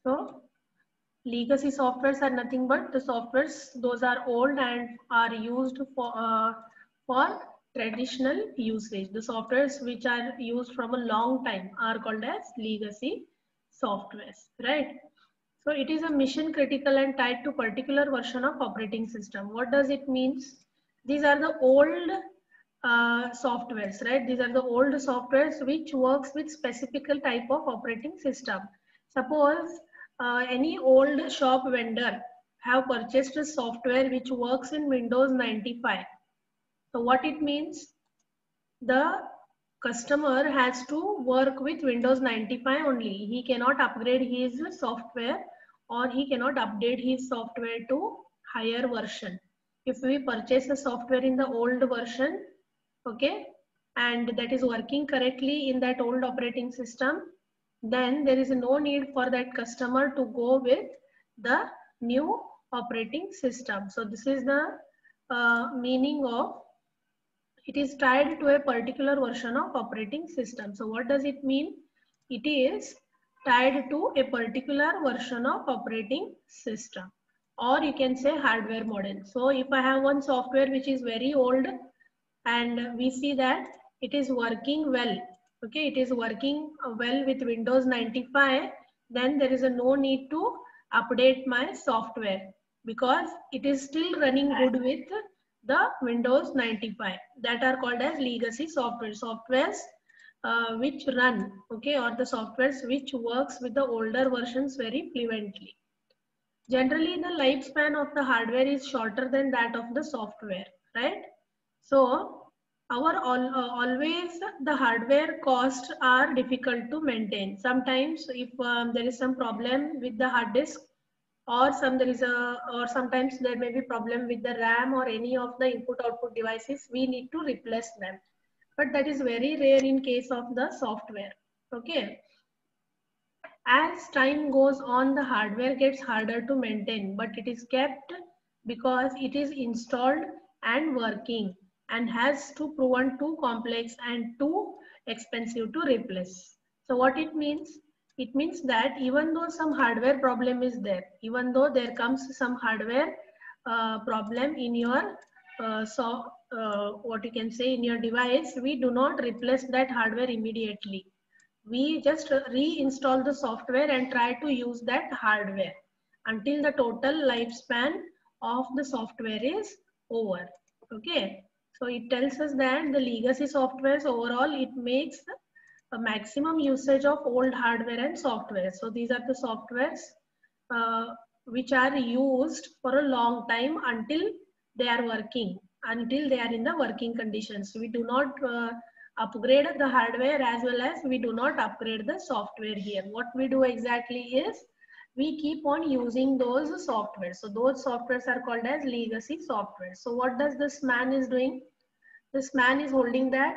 So legacy softwares are nothing but the softwares, those are old and are used for traditional usage. The softwares which are used from a long time are called as legacy softwares, right? So it is a mission critical and tied to particular version of operating system. What does it mean? These are the old softwares, right? These are the old softwares which works with specific type of operating system. Suppose any old shop vendor have purchased a software which works in Windows 95. So what it means? The customer has to work with Windows 95 only. He cannot upgrade his software or he cannot update his software to higher version. If we purchase a software in the old version, okay, and that is working correctly in that old operating system, then there is no need for that customer to go with the new operating system. So this is the meaning of it is tied to a particular version of operating system. So what does it mean? It is tied to a particular version of operating system, or you can say hardware model. So if I have one software which is very old and we see that it is working well, okay, it is working well with Windows 95, then there is a no need to update my software because it is still running good with the Windows 95. That are called as legacy softwares which run, okay, or the softwares which works with the older versions very fluently. Generally, the lifespan of the hardware is shorter than that of the software, right? So, always the hardware costs are difficult to maintain. Sometimes, if there is some problem with the hard disk, or sometimes there may be problem with the RAM or any of the input-output devices, we need to replace them. But that is very rare in case of the software. Okay. As time goes on, the hardware gets harder to maintain, but it is kept because it is installed and working and has to proven too complex and too expensive to replace. So what it means? It means that even though some hardware problem is there, even though there comes some hardware problem in your what you can say in your device, we do not replace that hardware immediately. We just reinstall the software and try to use that hardware until the total lifespan of the software is over. Okay, so it tells us that the legacy softwares overall, it makes a maximum usage of old hardware and software. So these are the softwares which are used for a long time until they are working, until they are in the working conditions. We do not upgrade the hardware as well as we do not upgrade the software here. What we do exactly is we keep on using those softwares. So those softwares are called as legacy software. So what does this man is doing? This man is holding that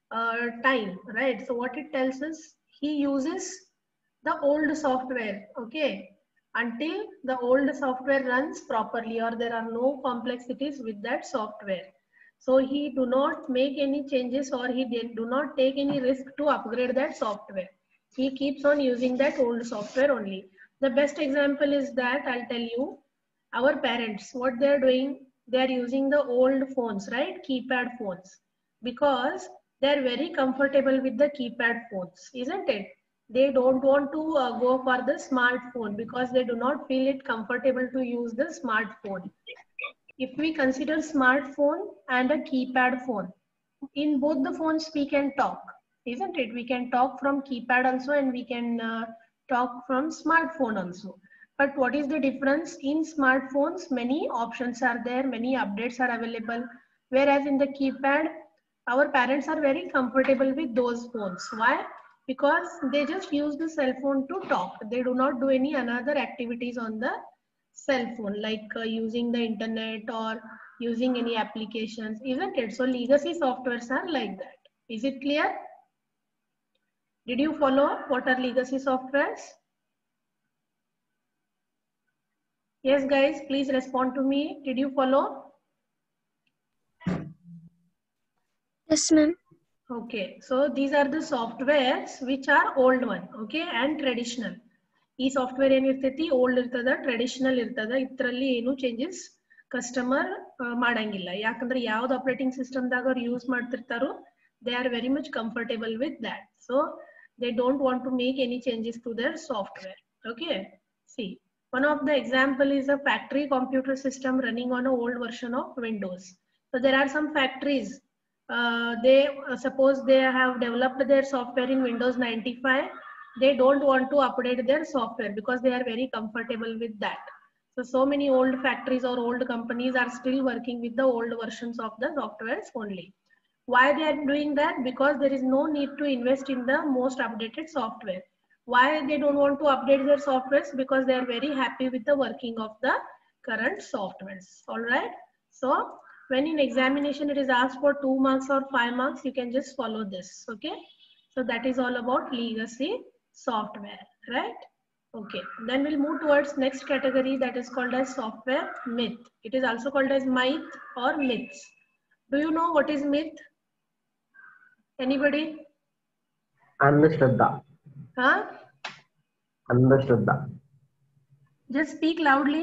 time, right? So what it tells us, he uses the old software, okay, until the old software runs properly or there are no complexities with that software. So he do not make any changes or he do not take any risk to upgrade that software. He keeps on using that old software only. The best example is that I'll tell you, our parents, what they're doing, they're using the old phones, right? Keypad phones, because they're very comfortable with the keypad phones, isn't it? They don't want to go for the smartphone because they do not feel it comfortable to use the smartphone. If we consider smartphone and a keypad phone, in both the phones we can talk, isn't it? We can talk from keypad also and we can talk from smartphone also. But what is the difference? In smartphones, many options are there, many updates are available, whereas in the keypad, our parents are very comfortable with those phones. Why? Because they just use the cell phone to talk. They do not do any another activities on the cell phone, like using the internet or using any applications, isn't it? So legacy softwares are like that. Is it clear? Did you follow what are legacy softwares? Yes, guys, please respond to me. Did you follow? Yes, ma'am. Okay, so these are the softwares which are old one, okay, and traditional. ಈ software ಏನಿರ್ತೈತಿ old ಇರ್ತದ, traditional ಇರ್ತದ, ಇದ್ರಲ್ಲಿ ಏನು changes customer ಮಾಡಂಗಿಲ್ಲ. ಯಾಕಂದ್ರೆ ಯಾವ್ದು operating ಸಿಸ್ಟಮ್ದಾಗ ಅವ್ರು ಯೂಸ್ ಮಾಡ್ತಿರ್ತಾರೋ they are very much comfortable with that, so they don't want to make any changes to their software. Okay, see, one of the example is a factory computer system running on an old version of Windows. So there are some factories, they suppose they have developed their software in Windows 95. They don't want to update their software because they are very comfortable with that. So many old factories or old companies are still working with the old versions of the softwares only. Why they are doing that? Because there is no need to invest in the most updated software. Why they don't want to update their softwares? Because they are very happy with the working of the current softwares. All right. So when in examination it is asked for 2 marks or 5 marks, you can just follow this. Okay. So that is all about legacy software, right? Okay. Then we'll move towards next category, that is called as software myth. It is also called as myth or myths. Do you know what is myth? Anybody? Andhashraddha. Huh? Andhashraddha. Just speak loudly.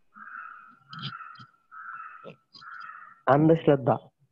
Andhashraddha.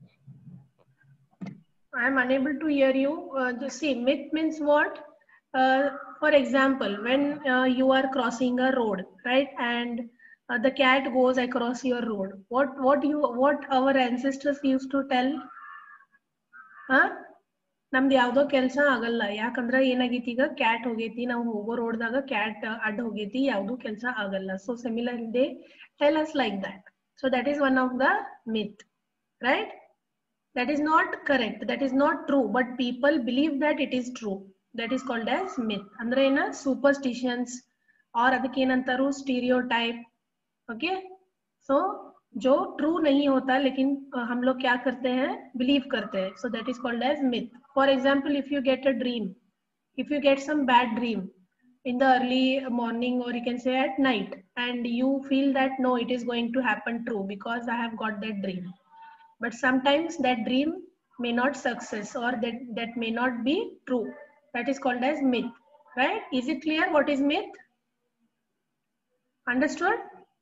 I am unable to hear you. Just see, myth means what? For example, when you are crossing a road, right, and the cat goes across your road. What our ancestors used to tell? Huh? ನಮ್ದು ಯಾವ್ದೋ ಕೆಲಸ ಆಗಲ್ಲ, ಯಾಕಂದ್ರೆ ಏನಾಗೈತಿ, ಈಗ cat ಹೋಗೈತಿ, ನಾವು ಹೋಗೋ ರೋಡ್ದಾಗ cat ಅಡ್ಡ ಹೋಗೈತಿ, ಯಾವ್ದು ಕೆಲಸ ಆಗಲ್ಲ. So similar they tell us like that. So that is one of the myth, right? That is not correct, that is not true, but people believe that it is true. That is called as myth. Andre ena superstitions or adike ಏನಂತಾರು stereotype. Okay, so जो true नहीं होता लेकिन हम लोग क्या करते हैं, believe करते हैं. So that is called as myth. For example, if you get a dream, if you get some bad dream in the early morning or you can say at night, and you feel that no, it is going to happen true because I have got that dream. But sometimes that dream may not success, or that may not be true. That is called as myth, right? Is it clear what is myth? Understood?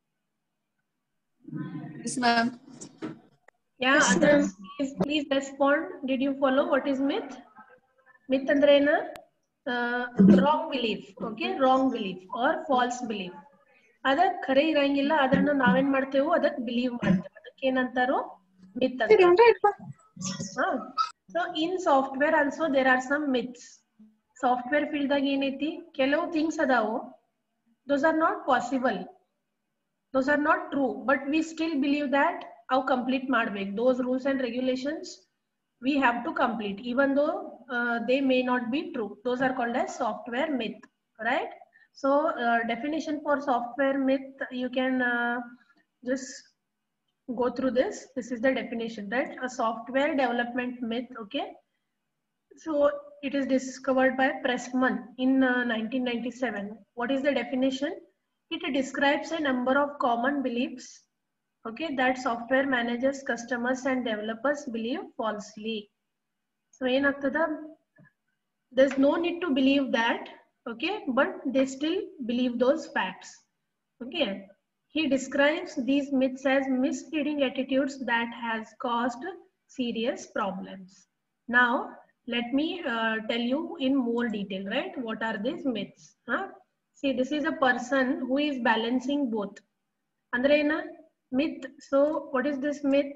Yes, ma'am. Yeah, Yes, others please respond. Did you follow what is myth? Myth andre na wrong belief. Okay, wrong belief or false belief. ಅದ ಖರೆ ಇರಂಗಿಲ್ಲ, ಅದನ್ನ ನಾವೇನ್ ಮಾಡ್ತೇವೋ ಅದಕ್ಕೆ believe ಮಾಡ್ತೇವೆ, ಅದಕ್ಕೆ ಏನಂತಾರೋ myth ಅಂತ. So in software also there are some myths. Software field ದಾಗ ಏನೈತಿ, ಕೆಲವು things ಅದಾವು, those are not possible, those are not true, but we still believe that how complete ಮಾಡ್ಬೇಕು. Those rules and regulations we have to complete even though they may not be true. Those are called as software myth, right? So definition for software myth, you can just go through this. This is the definition, right? A software development myth. Okay, so it is discovered by Pressman in 1997. What is the definition? It describes a number of common beliefs, okay, that software managers, customers and developers believe falsely. So enagtada, there's no need to believe that, okay, but they still believe those facts. Okay, he describes these myths as misleading attitudes that has caused serious problems. Now let me tell you in more detail, right? What are these myths? See, this is a person who is balancing both. Andre ena myth. So what is this myth?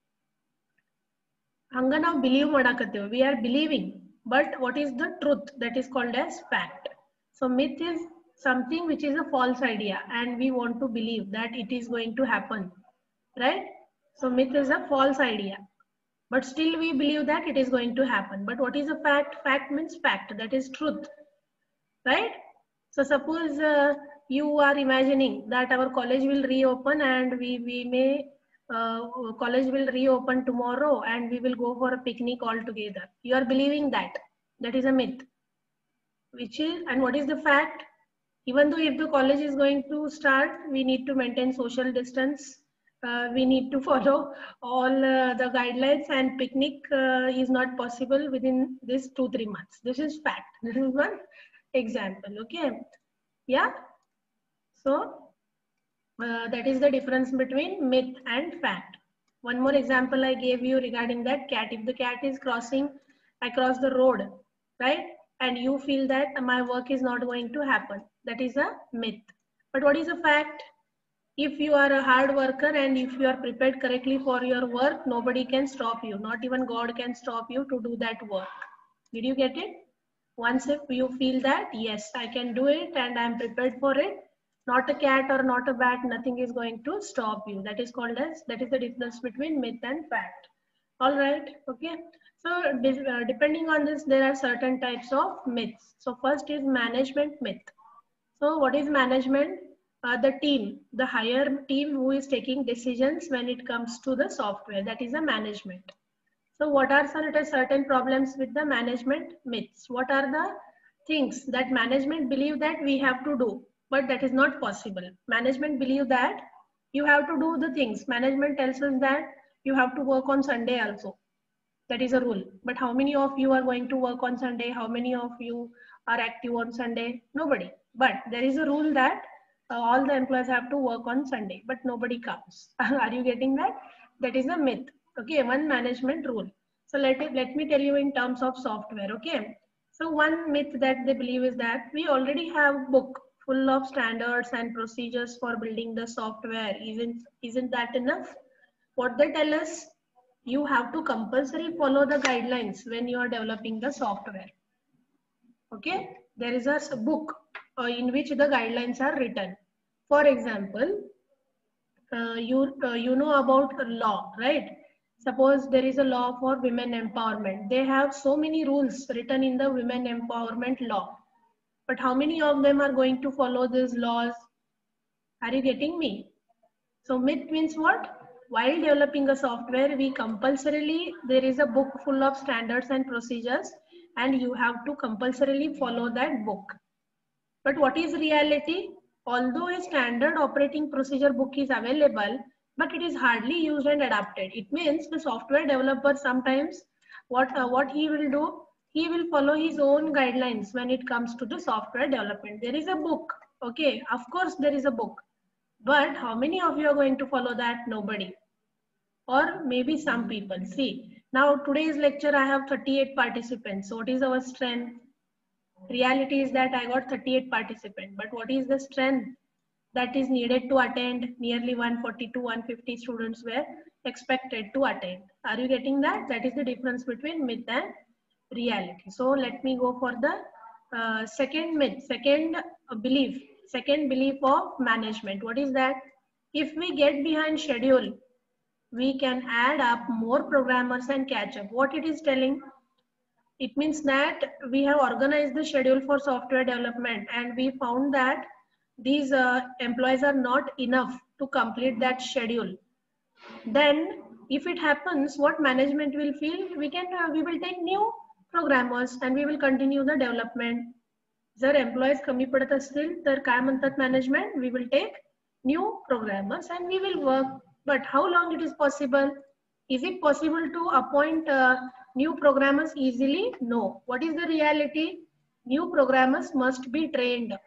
Hanga ನಾವು believe ಮಾಡಾಕತ್ತೇವೆ, we are believing, but what is the truth? That is called as fact. So myth is something which is a false idea and we want to believe that it is going to happen, right? So myth is a false idea, but still we believe that it is going to happen. But what is a fact? Fact means fact, that is truth, right? So suppose you are imagining that our college will reopen and we may college will reopen tomorrow and we will go for a picnic all together. You are believing that. That is a myth. Which is, and what is the fact? Even though if the college is going to start, we need to maintain social distance. We need to follow all the guidelines, and picnic is not possible within this 2-3 months. This is fact. This is one example. Okay. Yeah. So that is the difference between myth and fact. One more example I gave you regarding that cat. If the cat is crossing across the road, right, and you feel that my work is not going to happen, that is a myth. But what is a fact? If you are a hard worker and if you are prepared correctly for your work, nobody can stop you. Not even God can stop you to do that work. Did you get it? Once if you feel that, yes, I can do it and I'm prepared for it, not a cat or not a bat, nothing is going to stop you. That is called as, that is the difference between myth and fact. All right, okay. So depending on this, there are certain types of myths. So first is management myth. So what is management? The team, the higher team who is taking decisions when it comes to the software, that is a management. So what are certain problems with the management myths? What are the things that management believe that we have to do, but that is not possible? Management believe that you have to do the things. Management tells us that you have to work on Sunday also. That is a rule. But how many of you are going to work on Sunday? How many of you are active on Sunday? Nobody. But there is a rule that all the employees have to work on Sunday, but nobody comes. Are you getting that? That is a myth. Okay, one management rule. So let me tell you in terms of software. Okay. So one myth that they believe is that we already have book full of standards and procedures for building the software. Isn't that enough? What they tell us, you have to compulsory follow the guidelines when you are developing the software. Okay, there is a book in which the guidelines are written. For example, you know about law, right? Suppose there is a law for women empowerment. They have so many rules written in the women empowerment law. But how many of them are going to follow these laws? Are you getting me? So myth means what? While developing a software, we compulsorily, there is a book full of standards and procedures and you have to compulsorily follow that book. But what is reality? Although a standard operating procedure book is available, but it is hardly used and adapted. It means the software developer sometimes, what he will do, he will follow his own guidelines when it comes to the software development. There is a book, okay, of course there is a book. But how many of you are going to follow that? Nobody. Or maybe some people. See, now today's lecture I have 38 participants. So what is our strength? Reality is that I got 38 participants. But what is the strength that is needed to attend? Nearly 140 to 150 students were expected to attend. Are you getting that? That is the difference between myth and reality. So let me go for the second myth, second belief of management. What is that? If we get behind schedule, we can add up more programmers and catch up. What it is telling? It means that we have organized the schedule for software development and we found that these employees are not enough to complete that schedule. Then if it happens, what management will feel? We will take new programmers and we will continue the development. जर employees कमी पडत असतील तर काय म्हणतात management? We will take new programmers and we will work. But how long it is possible? Is it possible to appoint new programmers easily? No. What is the reality? New programmers must be trained.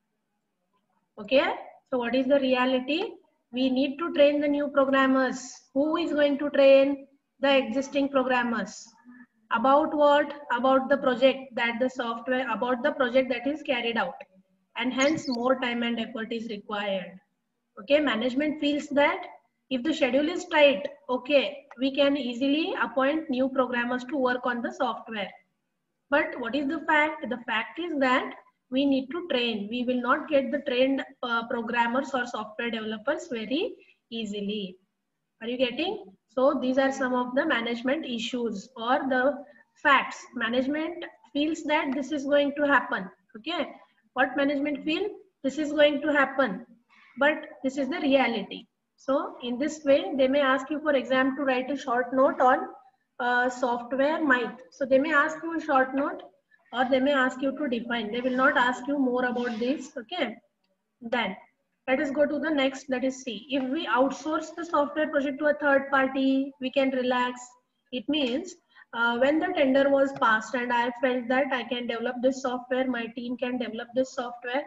Okay. So what is the reality? We need to train the new programmers. Who is going to train the existing programmers? About what? About the project that the software, about the project that is carried out. And hence more time and effort is required. Okay, management feels that if the schedule is tight, okay, we can easily appoint new programmers to work on the software. But what is the fact? The fact is that we need to train. We will not get the trained programmers or software developers very easily. Are you getting? So these are some of the management issues or the facts. Management feels that this is going to happen. Okay. What management feel? This is going to happen. But this is the reality. So in this way, they may ask you for exam to write a short note on software myth. So they may ask you a short note or they may ask you to define. They will not ask you more about this. Okay. Then let us go to the next, that is C. If we outsource the software project to a third party, we can relax. It means when the tender was passed and I felt that I can develop this software, my team can develop this software,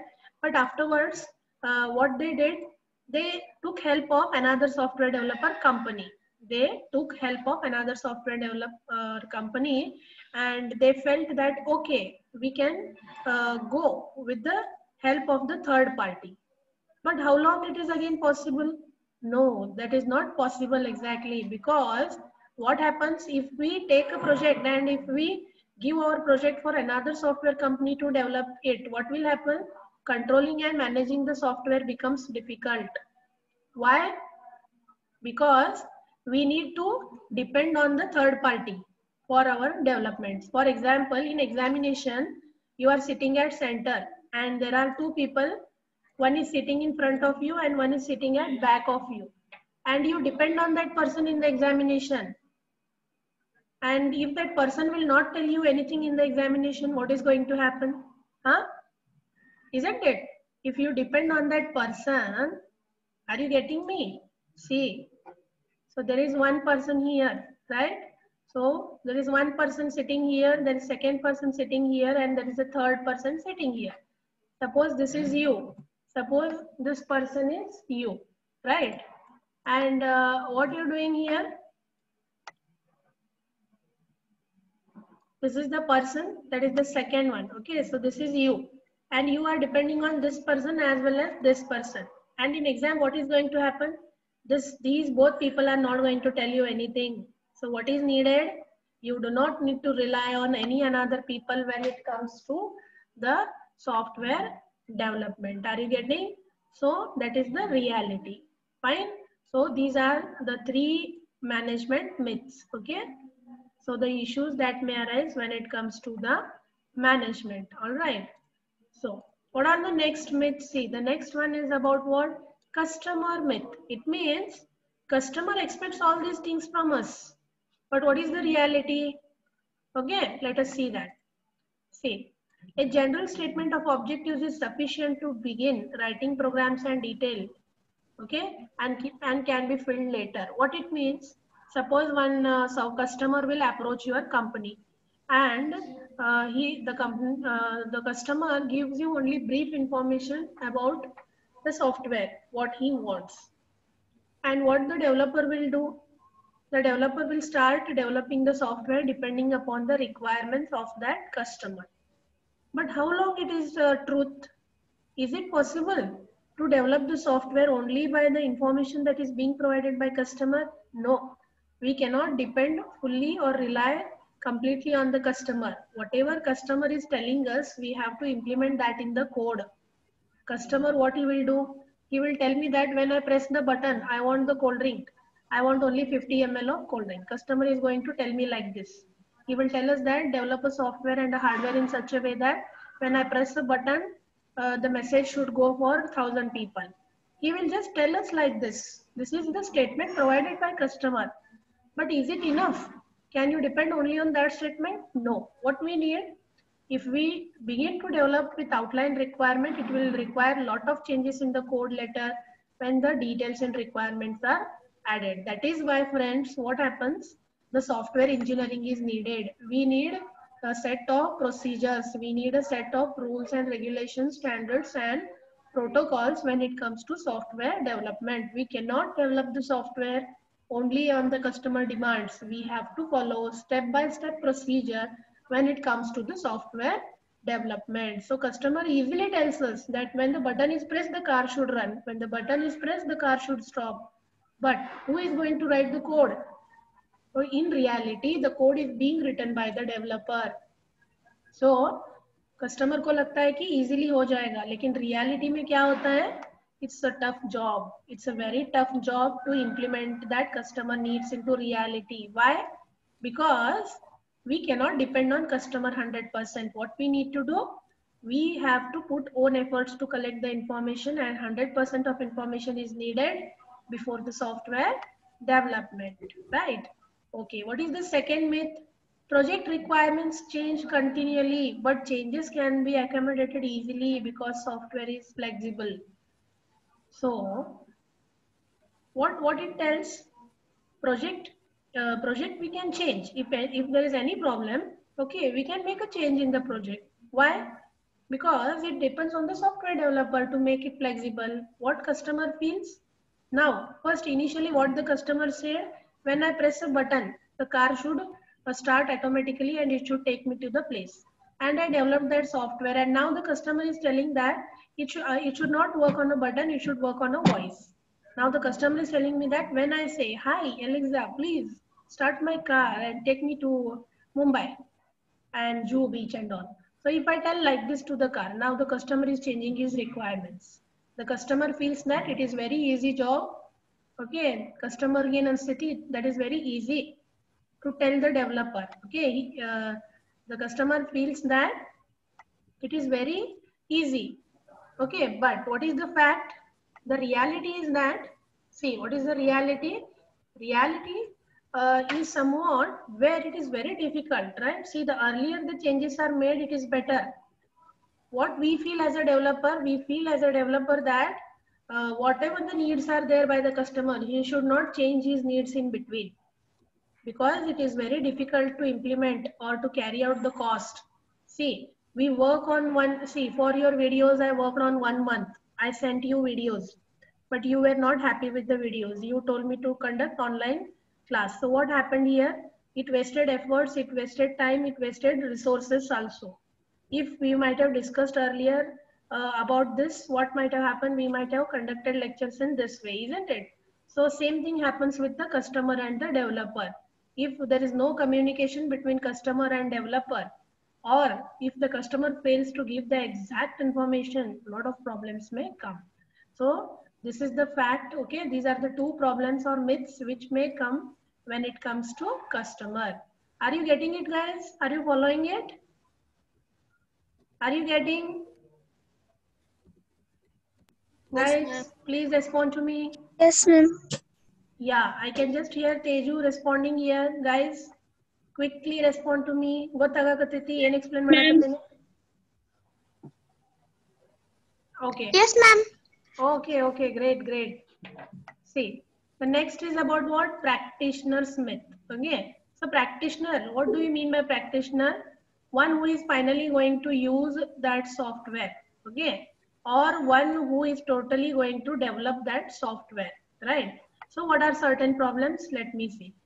But afterwards, what they did, they took help of another software developer company. They took help of another software developer company, and they felt that, okay, we can go with the help of the third party. But how long it is again possible? No, that is not possible exactly, because what happens if we take a project and if we give our project for another software company to develop it, what will happen? Controlling and managing the software becomes difficult. Why? Because we need to depend on the third party for our developments. For example, in examination, you are sitting at center and there are two people. One is sitting in front of you and one is sitting at back of you. And you depend on that person in the examination. And if that person will not tell you anything in the examination, what is going to happen? Huh? Isn't it? If you depend on that person, are you getting me? See, so there is one person here, right? So there is one person sitting here, there is second person sitting here, and there is a third person sitting here. Suppose this is you. Suppose this person is you, right? And what you're doing here? This is the person, that is the second one. Okay, so this is you. And you are depending on this person as well as this person. And in exam, what is going to happen? These both people are not going to tell you anything. So what is needed? You do not need to rely on any another people when it comes to the software development. Are you getting? So that is the reality. Fine. So these are the three management myths. Okay. So the issues that may arise when it comes to the management. All right. So what are the next myths? See, the next one is about what? Customer myth. It means customer expects all these things from us. But what is the reality? Okay, let us see that. See, a general statement of objectives is sufficient to begin writing programs and detail. Okay, and can be filled later. What it means? Suppose one customer will approach your company, and the customer gives you only brief information about the software, what he wants. And what the developer will do? The developer will start developing the software depending upon the requirements of that customer. But how long it is truth? Is it possible to develop the software only by the information that is being provided by customer? No, we cannot depend fully or rely completely on the customer. Whatever customer is telling us, we have to implement that in the code. Customer, what he will do? He will tell me that when I press the button, I want the cold drink. I want only 50 ml of cold drink. Customer is going to tell me like this. He will tell us that develop a software and a hardware in such a way that when I press the button, the message should go for 1,000 people. He will just tell us like this. This is the statement provided by customer. But is it enough? Can you depend only on that statement? No. What we need? If we begin to develop with outline requirement, it will require a lot of changes in the code later when the details and requirements are added. That is why, friends, what happens? The software engineering is needed. We need a set of procedures. We need a set of rules and regulations, standards and protocols when it comes to software development. We cannot develop the software only on the customer demands. We have to follow step-by-step procedure when it comes to the software development. So customer easily tells us that when the button is pressed, the car should run. When the button is pressed, the car should stop. But who is going to write the code? So in reality, the code is being written by the developer. So customer को लगता है कि easily हो जाएगा, लेकिन reality में क्या होता है? It's a tough job. It's a very tough job to implement that customer needs into reality. Why? Because we cannot depend on customer 100%. What we need to do? We have to put own efforts to collect the information, and 100% of information is needed before the software development, right? Okay, what is the second myth? Project requirements change continually, but changes can be accommodated easily because software is flexible. So what it tells? Project we can change. If there is any problem, okay, we can make a change in the project. Why? Because it depends on the software developer to make it flexible. What customer feels. Now, first initially what the customer said, when I press a button, the car should start automatically and it should take me to the place. And I developed that software, and now the customer is telling that it should not work on a button, it should work on a voice. Now the customer is telling me that when I say, hi Alexa, please start my car and take me to Mumbai and Juhu Beach and all. So if I tell like this to the car, now the customer is changing his requirements. The customer feels that it is very easy job. Okay, customer gain and city, that is very easy to tell the developer. Okay, the customer feels that it is very easy. Okay, but what is the fact? The reality is that, see, what is the reality? Reality is somewhat where it is very difficult, right? See, the earlier the changes are made, it is better. What we feel as a developer, that whatever the needs are there by the customer, he should not change his needs in between, because it is very difficult to implement or to carry out the cost. See, we work on one, see, for your videos, I worked on 1 month. I sent you videos, but you were not happy with the videos. You told me to conduct online class. So what happened here? It wasted efforts, it wasted time, it wasted resources also. If we might have discussed earlier about this, what might have happened? We might have conducted lectures in this way, isn't it? So same thing happens with the customer and the developer. If there is no communication between customer and developer, or if the customer fails to give the exact information, a lot of problems may come. So this is the fact. Okay, these are the two problems or myths which may come when it comes to customer. Are you getting it, guys? Are you following it? Are you getting? Yes, Guys, please respond to me. Yes, ma'am. Yeah, I can just hear Teju responding here. Guys, quickly respond to me. Gottagakatiti, ಏನು explain ಮಾಡಕತ್ತೀನಿ? Okay. Yes, ma'am. Okay, great. See, the next is about what? Practitioner's myth. Okay. So practitioner, what do you mean by practitioner? One who is finally going to use that software. Okay. Or one who is totally going to develop that software. Right. So what are certain problems? Let me see.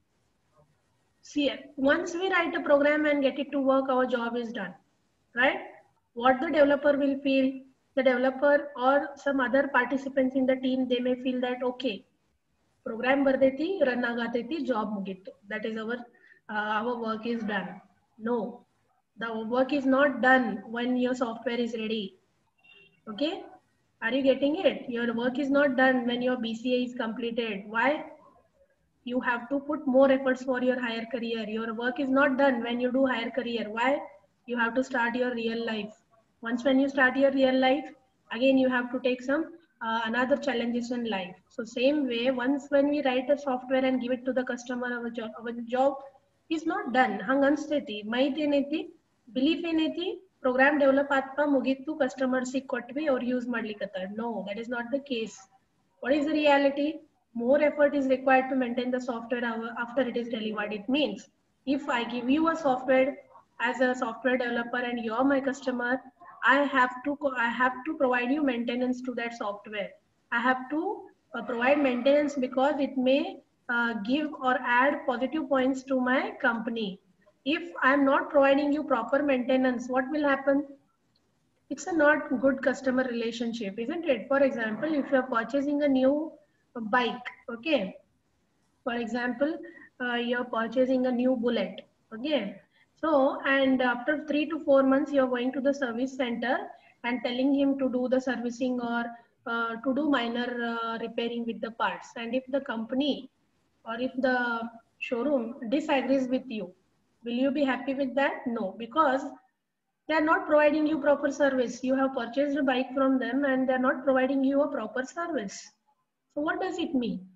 See, once we write a program and get it to work, our job is done. Right? What the developer will feel, the developer or some other participants in the team, they may feel that, okay, program bardeti, run agateti, job mugittu. That is our work is done. No, the work is not done when your software is ready. Okay, are you getting it? Your work is not done when your BCA is completed. Why? You have to put more efforts for your higher career. Your work is not done when you do higher career. Why? You have to start your real life. Once when you start your real life, again you have to take some another challenges in life. So same way, once when we write a software and give it to the customer, our job is not done. Hang ansteti, might eneti, belief eneti, program develop atpa mugittu customer si kotvi or use madlikata. No, that is not the case. What is the reality? More effort is required to maintain the software after it is delivered. It means if I give you a software as a software developer and you're my customer, I have to provide you maintenance to that software. I have to provide maintenance because it may give or add positive points to my company. If I'm not providing you proper maintenance, what will happen? It's a not good customer relationship, isn't it? For example, if you're purchasing a new bike, okay, for example, you're purchasing a new bullet, okay, so and after 3 to 4 months you're going to the service center and telling him to do the servicing or to do minor repairing with the parts, and if the company or if the showroom disagrees with you, will you be happy with that? No, because they are not providing you proper service. You have purchased a bike from them and they are not providing you a proper service. So what does it mean?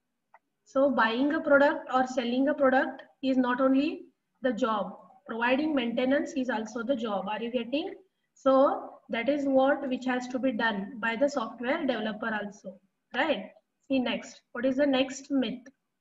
So buying a product or selling a product is not only the job. Providing maintenance is also the job. Are you getting? So that is what which has to be done by the software developer also. Right? See next. What is the next myth?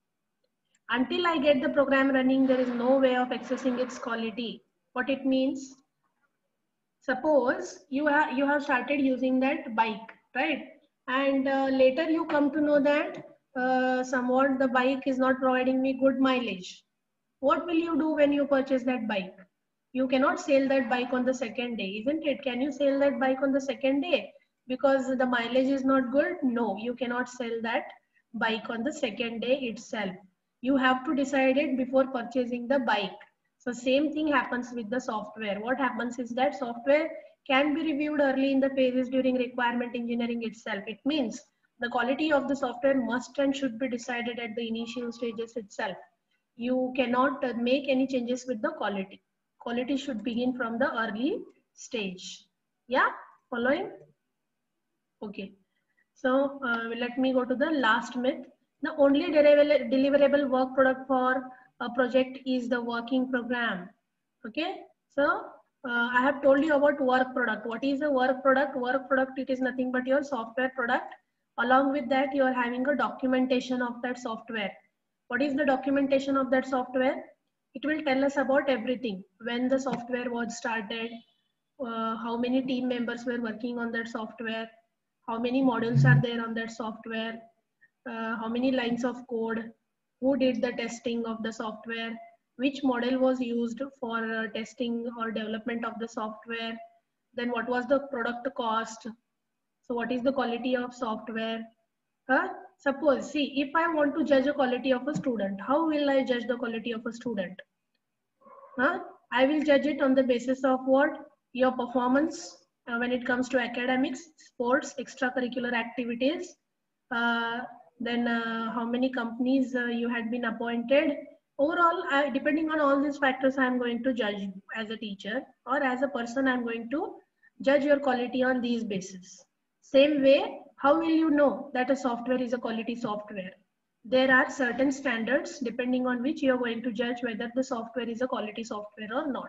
Until I get the program running, there is no way of accessing its quality. What it means? Suppose you have started using that bike, right? And later you come to know that somewhat the bike is not providing me good mileage. What will you do when you purchase that bike? You cannot sell that bike on the second day, isn't it? Can you sell that bike on the second day because the mileage is not good? No, you cannot sell that bike on the second day itself. You have to decide it before purchasing the bike. So same thing happens with the software. What happens is that software can be reviewed early in the phases during requirement engineering itself. It means the quality of the software must and should be decided at the initial stages itself. You cannot make any changes with the quality. Quality should begin from the early stage. Yeah, following? Okay. So let me go to the last myth. The only deliverable work product for a project is the working program. Okay. So I have told you about work product. What is a work product? Work product, it is nothing but your software product. Along with that, you are having a documentation of that software. What is the documentation of that software? It will tell us about everything. When the software was started, how many team members were working on that software, how many modules are there on that software, how many lines of code, who did the testing of the software, which model was used for testing or development of the software, then what was the product cost, so what is the quality of software. Suppose, see, if I want to judge the quality of a student, how will I judge the quality of a student? I will judge it on the basis of what? Your performance when it comes to academics, sports, extracurricular activities, then how many companies you had been appointed. Overall, depending on all these factors, I am going to judge you as a teacher, or as a person, I am going to judge your quality on these basis. Same way, how will you know that a software is a quality software? There are certain standards depending on which you are going to judge whether the software is a quality software or not.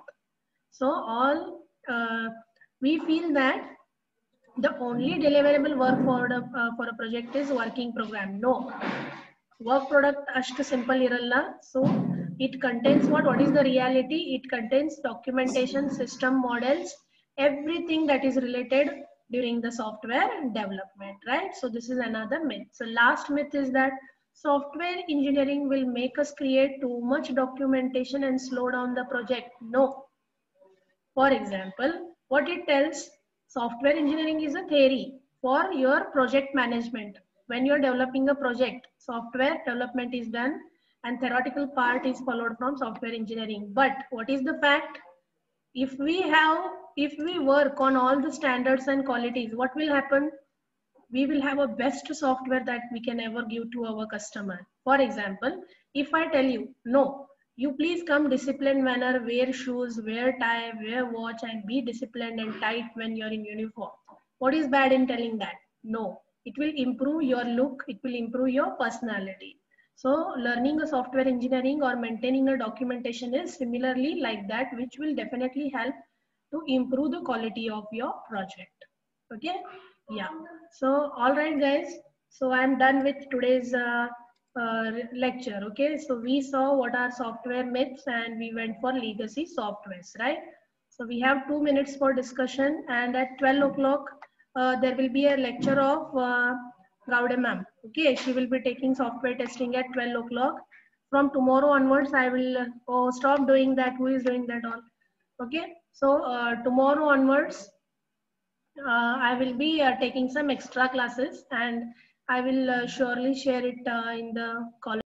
So we feel that the only deliverable work for a project is working program. No, work product ashtu simple iralla. So it contains what is the reality? It contains documentation, system models, everything that is related during the software development, right? So this is another myth. So last myth is that software engineering will make us create too much documentation and slow down the project. No. For example, what it tells, software engineering is a theory for your project management. When you're developing a project, software development is done and theoretical part is followed from software engineering. But what is the fact? If we work on all the standards and qualities, what will happen? We will have a best software that we can ever give to our customer. For example, if I tell you, no, you please come disciplined manner, wear shoes, wear tie, wear watch, and be disciplined and tight when you're in uniform. What is bad in telling that? No, it will improve your look, it will improve your personality. So learning a software engineering or maintaining a documentation is similarly like that, which will definitely help to improve the quality of your project. Okay. Yeah. So, all right, guys. So I'm done with today's lecture. Okay. So we saw what are software myths and we went for legacy softwares, right? So we have 2 minutes for discussion, and at 12 o'clock, there will be a lecture of Gaude ma'am. Okay. She will be taking software testing at 12 o'clock. From tomorrow onwards, I will stop doing that. Who is doing that all? Okay. So tomorrow onwards, I will be taking some extra classes, and I will surely share it in the college.